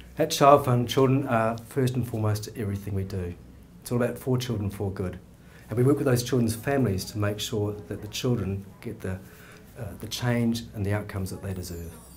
At Child Fund, children are first and foremost to everything we do. It's all about for children, for good. And we work with those children's families to make sure that the children get the change and the outcomes that they deserve.